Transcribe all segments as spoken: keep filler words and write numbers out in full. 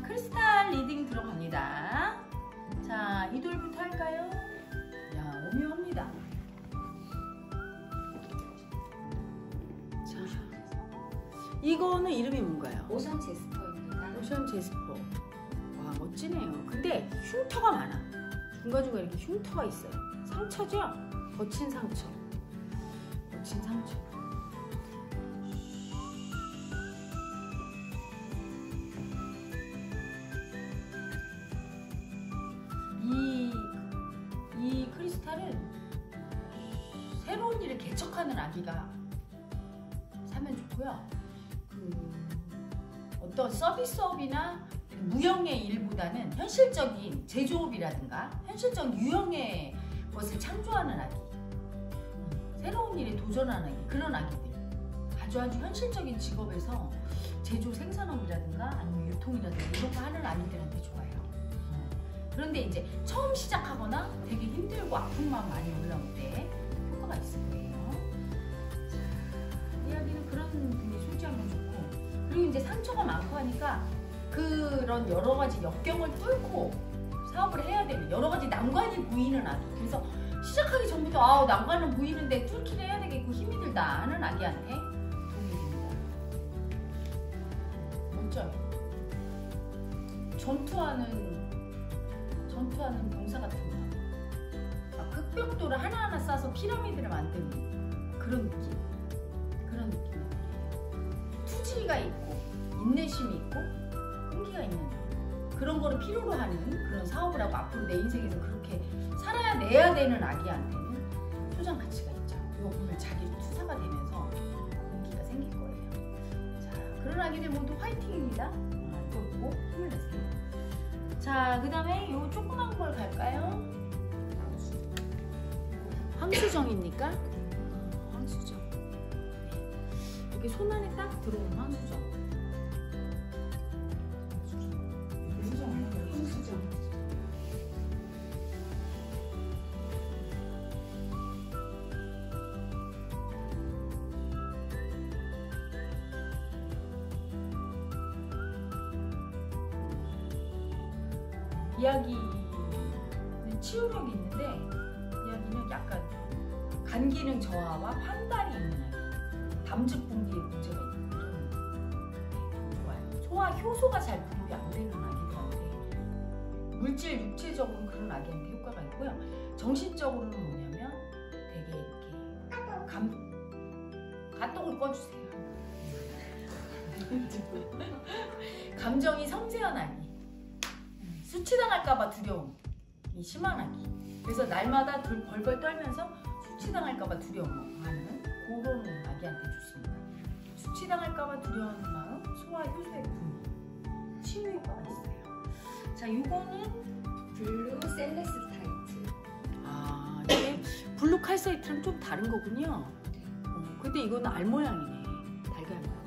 크리스탈 리딩 들어갑니다. 자, 이 돌부터 할까요? 야, 오묘합니다. 자, 이거는 이름이 뭔가요? 오션 제스퍼입니다. 오션 제스퍼. 와, 멋지네요. 근데 흉터가 많아. 중간중간 이렇게 흉터가 있어요. 상처죠? 거친 상처. 거친 상처. 이, 이 크리스탈은 새로운 일을 개척하는 아기가 사면 좋고요. 그 어떤 서비스업이나 무형의 일보다는 현실적인 제조업이라든가 현실적 유형의 것을 창조하는 아기, 새로운 일에 도전하는 아기, 그런 아기들, 아주 아주 현실적인 직업에서 제조 생산업이라든가 아니면 유통이라든가 이런 거 하는 아기들한테 좋아요. 그런데 이제 처음 시작하거나 되게 힘들고 아픈 마음 많이 올라올 때 효과가 있을 거예요. 자, 이 아기는 그런 분이 소지하면 좋고, 그리고 이제 상처가 많고 하니까 그런 여러 가지 역경을 뚫고 사업을 해야 되는, 여러 가지 난관이 보이는 아기. 그래서 시작하기 전부터 아, 난관은 보이는데 뚫기를 해야 되겠고 힘이 들다 하는 아기한테 도움이 됩니다. 멋져요. 전투하는 전투하는 병사 같은 거. 막 흑벽돌을 하나하나 쌓아서 피라미드를 만드는 그런 느낌. 그런 느낌. 투지가 있고 인내심이 있고 끈기가 있는 그런 거를 필요로 하는 그런 사업을 하고 앞으로 내 인생에서 그렇게 살아야 내야 되는 아기한테는 소장 가치가 있죠. 이거 보면 자기 투사가 되면서 용기가 생길 거예요. 자, 그런 아기들 모두 화이팅입니다. 이거 보고 힘을 내세요. 자, 그 다음에 요 조그만 걸 갈까요? 황수정입니까? 황수정. 이렇게 손 안에 딱 들어오는 황수정. 이 아기는 치유력이 있는데 이 아기는 약간 간 기능 저하와 황달이 있는 아기, 담즙 분비에 문제가 있는 그런 좋아요. 소화 효소가 잘 분비 안 되는 아기들한테 물질 육체적으로는 그런 아기한테 효과가 있고요. 정신적으로는 뭐냐면 되게 이렇게 감 가똥을 꺼주세요. 감정이 섬세한 아기. 수치당할까봐 두려움이 심한 아기. 그래서 날마다 돌 벌벌 떨면서 수치당할까봐 두려워하는 그런 아기한테 좋습니다. 수치당할까봐 두려워하는 마음, 소화 효소의 분비, 치유 효과가 있어요. 자, 이거는 블루 셀레스타이트. 아, 이게 블루 칼사이트랑 좀 다른 거군요. 어, 근데 이거는 알 모양이네. 달걀 모양.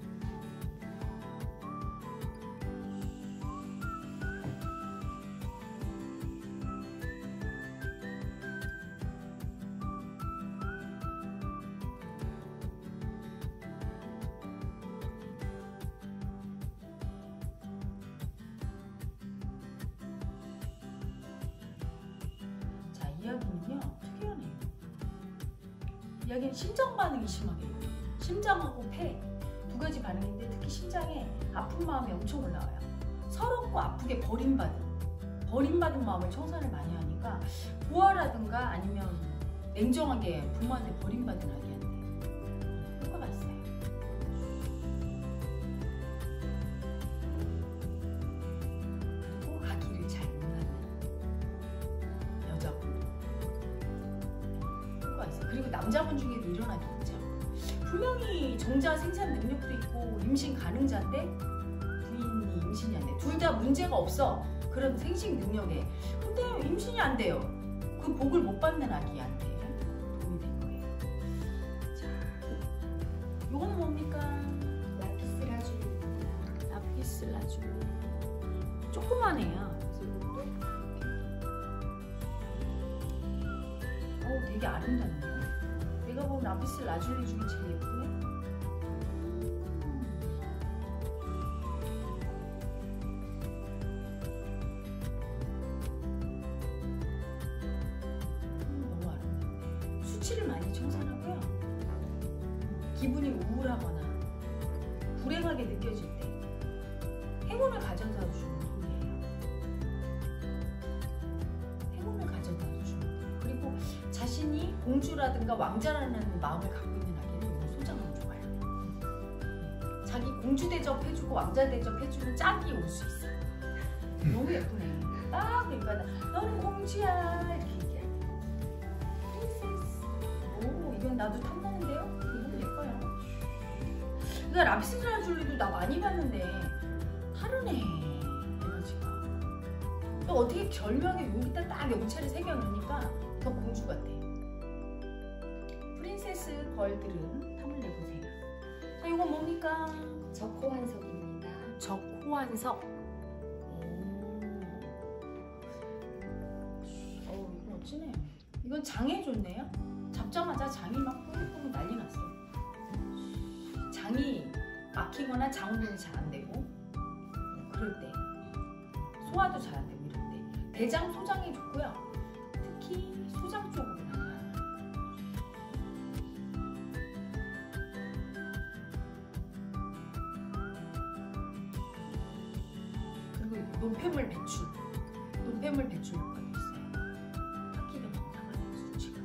이 아기는요, 특이하네요. 이 아기는 심장 반응이 심하게 해요. 심장하고 폐 두 가지 반응인데 특히 심장에 아픈 마음이 엄청 올라와요. 서럽고 아프게 버림받은 버림받은 마음을 청산을 많이 하니까 고아라든가 아니면 냉정하게 부모한테 버림받은 아기한테 효과가 있어요. 그리고 아기를 잘 못 낳는 여자분 효과가 있어요. 그리고 남자분 중에도 이런 아기 있죠. 분명히 정자 생산 능력도 있고 임신 가능자인데 부인이 임신이 안 돼. 둘 다 문제가 없어. 그런 생식 능력에. 근데 임신이 안 돼요. 그 복을 못 받는 아기한테 도움이 될 거예요. 자, 요거는 뭡니까? 라피스라줄리. 라피스라줄리. 조그만해요. 어우, 되게 아름답네요. 내가 본 라피스라줄리 중에 제일 예쁘네. 기분이 우울하거나 불행하게 느껴질 때 행운을 가져다 주는 돈이에요. 행운을 가져다 주는 돈. 그리고 자신이 공주라든가 왕자라는 마음을 갖고 있는 아기는 이거 소장하면 좋아요. 자기 공주 대접해주고 왕자 대접해주는 짝이 올 수 있어. 너무 예쁘네. 딱 그러니까 너는 공주야 이렇게 얘기해. 프린세스. 오 이건 나도 탐나는데요? 이거 예뻐요. 그러니까 랍시드라 줄리도 나 많이 봤는데 다르네 에너지가. 또 어떻게 절묘하게 여기다 딱 영체를 새겨놓으니까 더 공주 같아. 프린세스 걸들은 탐을 내보세요. 자 이거 뭡니까? 적호환석입니다. 적호환석. 어 이거 멋지네. 이건 장에 좋네요. 잡자마자 장이 막 뿜뿜 난리 났어요. 장이 막히거나 장운동이 잘 안 되고 그럴 때 소화도 잘 안 되고 이럴 때 대장 소장이 좋고요. 특히 소장 쪽으로 많이 가요. 그리고 노폐물 배출, 노폐물 배출 효과도 있어요. 파키가 많다는 수치가.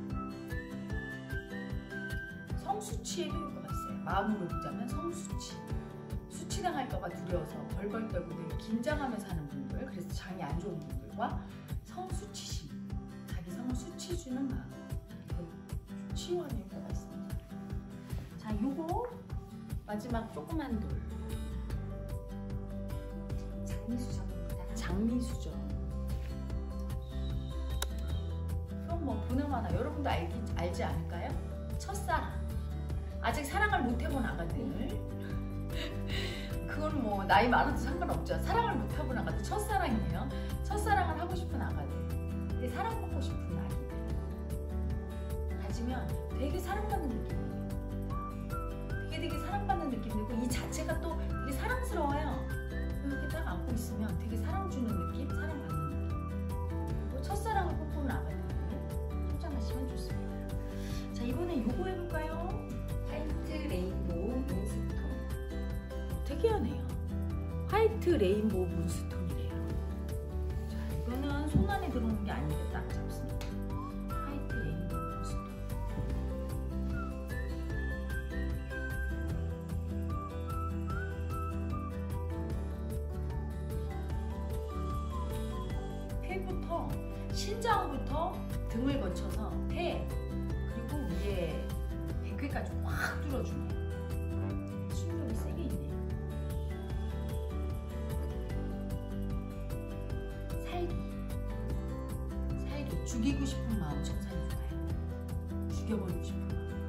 성수치에도 효과가 있어요. 마음으로 보자면 성수치. 수치당할까봐 두려워서 벌벌 떨고 되게 긴장하면서 하는 분들, 그래서 장이 안 좋은 분들과 성수치심, 자기 성을 수치주는 마음, 치유하는 효과가 있습니다. 자, 요거 마지막 조그만 돌. 장미수정입니다. 장미수정. 그럼 뭐 보나마나 여러분도 알기, 알지 않을까요? 첫사랑. 아직 사랑을 못 해본 아가들. 그건 뭐 나이 많아도 상관없죠. 사랑을 못 해본 아가들 첫사랑이에요. 첫사랑을 하고 싶은 아가들. 근데 사랑받고 싶은 아기들. 가지면 되게 사랑받는 느낌이에요. 되게 되게 사랑받는 느낌 들고 이 자체가 또 되게 사랑스러워요. 이렇게 딱 안고 있으면 되게 사랑 주는 느낌, 사랑받는 느낌. 또 첫사랑을 꿈꾸는 아가들 성장하시면 좋습니다. 자 이번엔 요거 해볼까요? 화이트 레인보우 몬스톤. 특이하네요. 화이트 레인보우 문스톤이래요. 자 이거는 손 안에 들어오는 게 아닌데 딱 잡습니다. 화이트 레인보우 문스톤. 폐부터 신장부터 등을 거쳐서 폐 그리고 위에 백회까지 확 뚫어주네요. 충격이 세게 있네요. 살기. 살기. 죽이고 싶은 마음 정상이 좋아요. 죽여버리고 싶은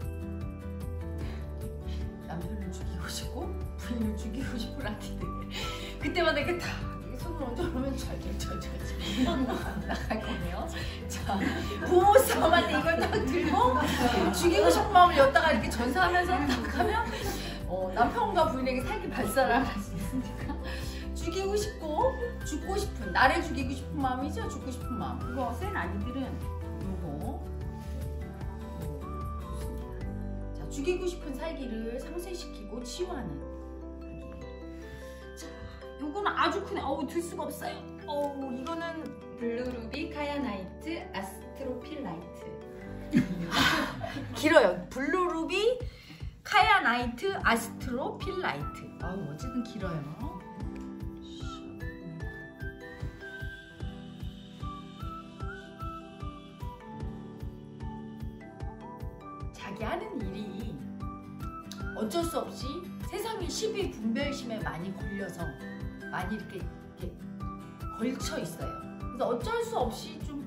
마음. 남편을 죽이고 싶고 부인을 죽이고 싶은 아기들. 그때마다 이렇게 다 손을 얹어놓으면 절절절절 나갈 거네요. 자, 부모 싸움할 때 이걸 딱 들고 죽이고 싶은 마음을 엿다가 이렇게 전사하면서 딱 하면 어, 남편과 부인에게 살기 발사를 할 수 있으니까 죽이고 싶고 죽고 싶은 나를 죽이고 싶은 마음이죠. 죽고 싶은 마음. 그거 센 아이들은 요거 좋습니다. 자, 죽이고 싶은 살기를 상쇄시키고 치유하는. 요거는 아주 크네. 어우 들 수가 없어요. 어우 이거는 블루루비 카야나이트 아스트로필라이트. 길어요. 블루루비 카야나이트 아스트로필라이트. 아우 어쨌든 길어요. 자기 하는 일이 어쩔 수 없이 세상의 시비 분별심에 많이 걸려서 많이 이렇게, 이렇게 걸쳐 있어요. 그래서 어쩔 수 없이 좀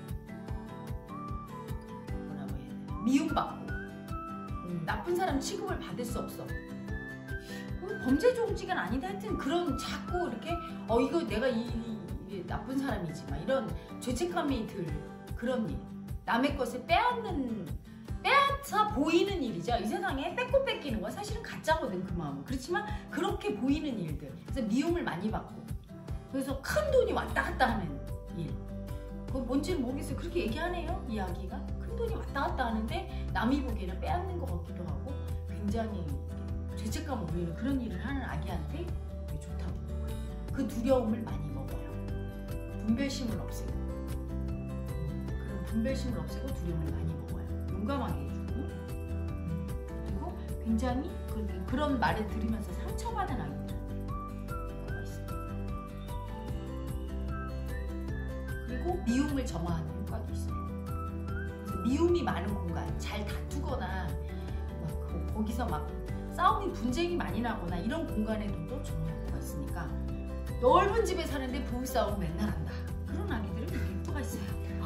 뭐라고 해야 되나 미움받고 음, 나쁜 사람 취급을 받을 수 없어. 어, 범죄 조직은 아니다. 하여튼 그런 자꾸 이렇게 어 이거 내가 이, 이, 이 나쁜 사람이지 막 이런 죄책감이 들 그런 일. 남의 것을 빼앗는 빼앗아 보이는 일이죠. 이 세상에 뺏고 뺏기는 건 사실은 가짜거든 그 마음은. 그렇지만 그렇게 보이는 일들. 그래서 미움을 많이 받고 그래서 큰 돈이 왔다 갔다 하는 일. 그건 뭔지는 모르겠어요. 그렇게 얘기하네요. 이야기가. 큰 돈이 왔다 갔다 하는데 남이 보기에는 빼앗는 것 같기도 하고 굉장히 죄책감을 올리는 그런 일을 하는 아기한테 좋다고. 그 두려움을 많이 먹어요. 분별심을 없애고, 그런 분별심을 없애고 두려움을 많이 먹어요. 용감하게 해주고, 그리고 굉장히 그, 그런 말을 들으면서 상처받은 아기들한테 효과가 있습니다. 그리고 미움을 점화하는 효과도 있어요. 그래서 미움이 많은 공간, 잘 다투거나 막 거기서 막 싸움이 분쟁이 많이 나거나 이런 공간에도 점화 효과가 있으니까 넓은 집에 사는데 부부싸움 맨날 한다. 그런 아기들은 이렇게 효과가 있어요.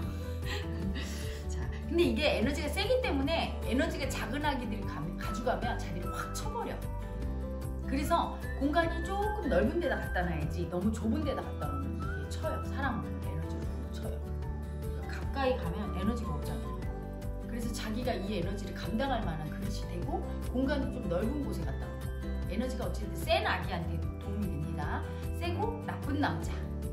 자, 근데 이게 에너지가 세기 때문에 에너지가 작은 아기들이 가면, 가져가면 자기를 확 쳐버려. 그래서 공간이 조금 넓은 데다 갖다 놔야지 너무 좁은 데다 갖다 놓으면 이게 쳐요. 사람을 에너지로 쳐요. 가까이 가면 에너지가 없잖아요. 그래서 자기가 이 에너지를 감당할 만한 그릇이 되고 공간이 좀 넓은 곳에 갖다 놓고 에너지가 어쨌든 센 아기한테도 도움이 됩니다. 세고 나쁜 남자,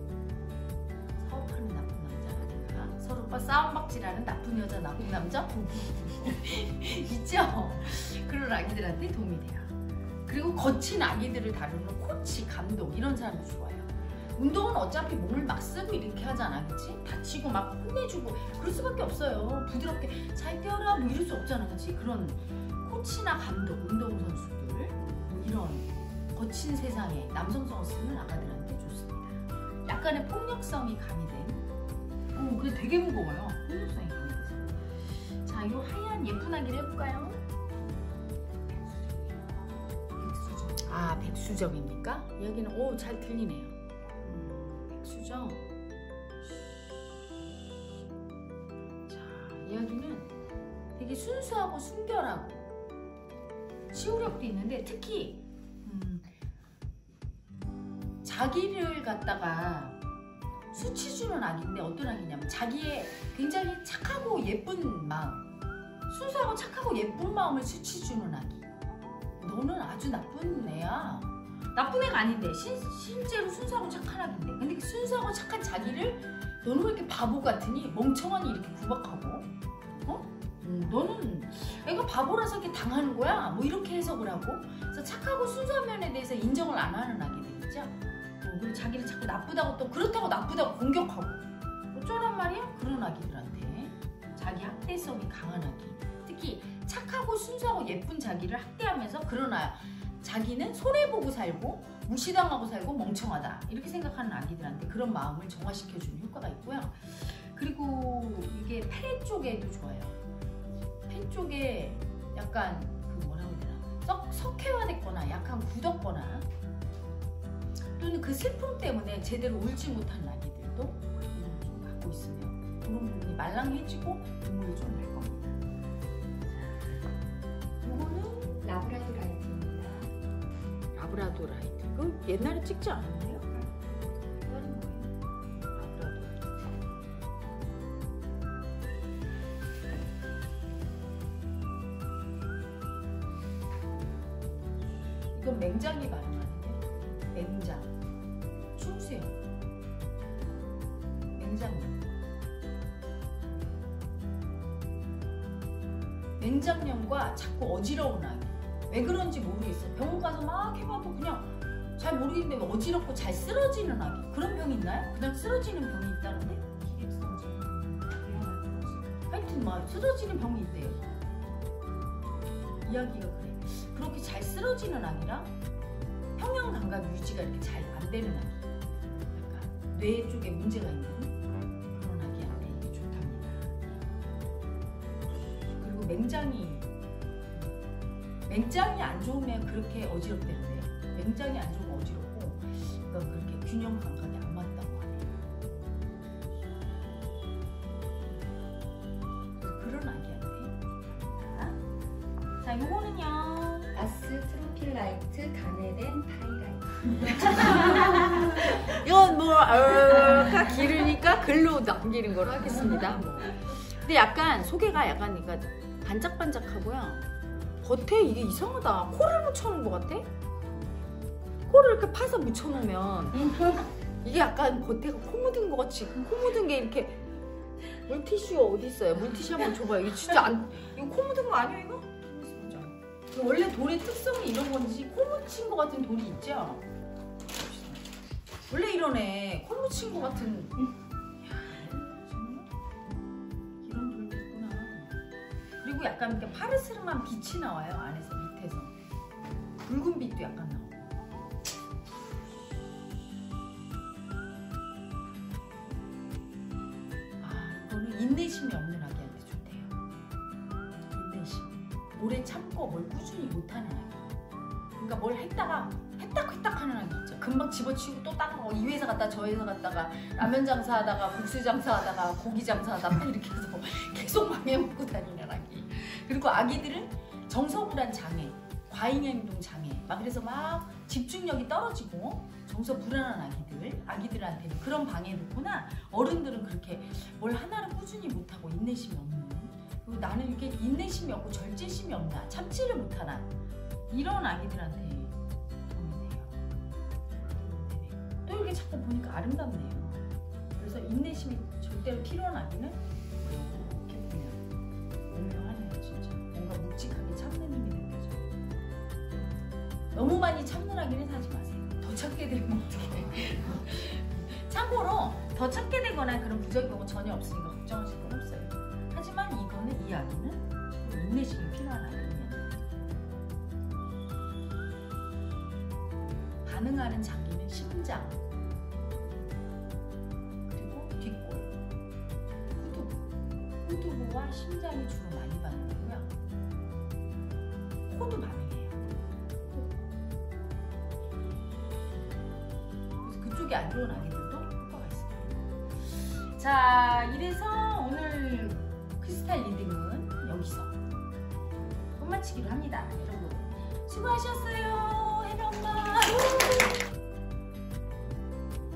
사업하는 나쁜 남자가 서로 오빠 싸움박질하는 나쁜 여자, 나쁜 남자 부부 있죠? 그런 아기들한테 도움이 돼요. 그리고 거친 아기들을 다루는 코치, 감독 이런 사람도 좋아요. 운동은 어차피 몸을 막 쓰고 이렇게 하잖아, 그치? 다치고 막 혼내주고 그럴 수밖에 없어요. 부드럽게 잘 뛰어라 뭐 이럴 수 없잖아, 그치? 그런 코치나 감독, 운동선수들 뭐 이런 거친 세상에 남성성을 쓰는 아가들한테 좋습니다. 약간의 폭력성이 가미된, 어, 그게 되게 무거워요. 폭력성이 가미돼서. 자, 이 하얀 예쁜 아기를 해볼까요? 백수정. 아, 백수정입니까? 이야기는 오, 잘 들리네요. 음, 백수정. 자, 이야기는 되게 순수하고 순결하고 치유력도 있는데 특히 자기를 갖다가 수치 주는 아기인데 어떤 아기냐면 자기의 굉장히 착하고 예쁜 마음, 순수하고 착하고 예쁜 마음을 수치 주는 아기. 너는 아주 나쁜 애야. 나쁜 애가 아닌데 신, 실제로 순수하고 착한 아기인데 근데 그 순수하고 착한 자기를 너는 왜 이렇게 바보 같으니 멍청하니 이렇게 구박하고 어? 음, 너는 애가 바보라서 이렇게 당하는 거야? 뭐 이렇게 해석을 하고 그래서 착하고 순수한 면에 대해서 인정을 안 하는 아기들 있죠? 그리고 자기를 자꾸 나쁘다고 또 그렇다고 나쁘다고 공격하고 어쩌란 말이야? 그런 아기들한테 자기 학대성이 강한 아기, 특히 착하고 순수하고 예쁜 자기를 학대하면서 그러나 자기는 손해보고 살고 무시당하고 살고 멍청하다 이렇게 생각하는 아기들한테 그런 마음을 정화시켜주는 효과가 있고요. 그리고 이게 폐 쪽에도 좋아요. 폐 쪽에 약간 그 뭐라고 해야 되나 썩 석회화됐거나 약간 굳었거나 또는 그 슬픔 때문에 제대로 울지 못하는 아기들도 좀 갖고 있으면 그런 부분이 말랑해지고 눈물이 좀 날 겁니다. 요거는 라브라도라이트입니다. 라브라도라이트. 이거 옛날에 찍지 않았나요? 다른 거예요. 라브라도라이트. 이건 맹장이 발음하는데 맹장, 충수형, 맹장염. 맹장염과 자꾸 어지러운 아기. 왜 그런지 모르겠어. 병원 가서 막 해봐도 그냥 잘 모르겠는데 어지럽고 잘 쓰러지는 아기. 그런 병이 있나요? 그냥 쓰러지는 병이 있다는데? 하여튼 막 쓰러지는 병이 있대요. 이야기가 그래. 그렇게 잘 쓰러지는 아기랑 평형 감각 유지가 이렇게 잘 안 되는 아기. 약간 뇌 쪽에 문제가 있는 그런 아기한테 이게 좋답니다. 그리고 맹장이 맹장이 안 좋으면 그렇게 어지럽대는데요. 맹장이 안 좋으면 어지럽고 그러니까 그렇게 균형 감각이 안 맞다고 하네요. 그런 아기한테 좋답니다. 자, 요거는요. 아스트로필라이트 가네덴 파이라이트. 이건 뭐 어, 기르니까 글로 남기는 걸로 하겠습니다. 뭐. 근데 약간 소개가 약간 그러니까 반짝반짝하고요. 겉에 이게 이상하다. 코를 묻혀놓은 것 같아? 코를 이렇게 파서 묻혀놓으면 이게 약간 겉에가 코 묻은 것 같이 코 묻은 게 이렇게 물티슈 어디 있어요? 물티슈 한번 줘봐요. 이거 진짜 안 이거 코 묻은 거 아니야 이거? 원래 돌의 특성이 이런 건지 코 묻힌 것 같은 돌이 있죠? 원래 이러네. 코 묻힌 것 같은. 이런 돌도 있구나. 그리고 약간 이렇게 파르스름한 빛이 나와요. 안에서 밑에서. 붉은 빛도 약간 나오고. 아, 이거는 인내심이 없는 아기한테 좋대요. 인내심. 오래 참고 뭘 꾸준히 못하는 아기. 그러니까 뭘 했다가 했딱했딱 하는 아기 있죠. 금방 집어치우고 또 다른 거 이 회사 갔다 저 회사 갔다가 라면 장사하다가 국수 장사하다가 고기 장사하다가 이렇게 해서 계속 망해먹고 다니는 아기. 그리고 아기들은 정서불안 장애, 과잉행동 장애, 막 그래서 막 집중력이 떨어지고 정서 불안한 아기들, 아기들한테는 그런 방해를 있구나. 어른들은 그렇게 뭘 하나를 꾸준히 못하고 인내심이 없는, 그리고 나는 이렇게 인내심이 없고 절제심이 없나, 참지를 못하나, 이런 아기들한테 도움이 돼요. 또 이렇게 자꾸 보니까 아름답네요. 그래서 인내심이 절대로 필요한 아기는 이렇게 보면 오묘하네요. 진짜 뭔가 묵직하게 참는 힘이 느껴져요. 너무 많이 참는 아기는 사지 마세요. 더 참게 되면 어떡해. 참고로 더 참게 되거나 그런 부작용은 전혀 없으니까 걱정하실 건 없어요. 하지만 이거는 이 아기는 인내심이 필요한 아기예요. 반응하는 장기는 심장, 그리고 뒷골, 후두부. 후두부와 심장이 주로 많이 반응하고요. 코도 반응해요. 그래서 그쪽이 안 좋은 아기들도 효과가 있어요. 자, 이래서 오늘 크리스탈 리딩은 여기서 끝마치기로 합니다. 여러분 수고하셨어요. 해나 엄마.